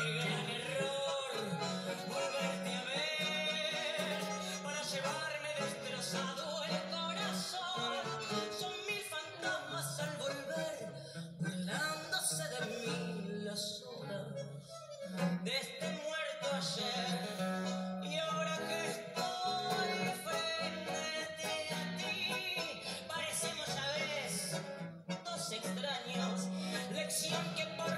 gran error volverte a ver para llevarme destrozado el corazón. Son mil fantasmas al volver, burlándose de mí las horas de este muerto ayer. Y ahora que estoy frente a ti, parecemos ya ves dos extraños, lección que por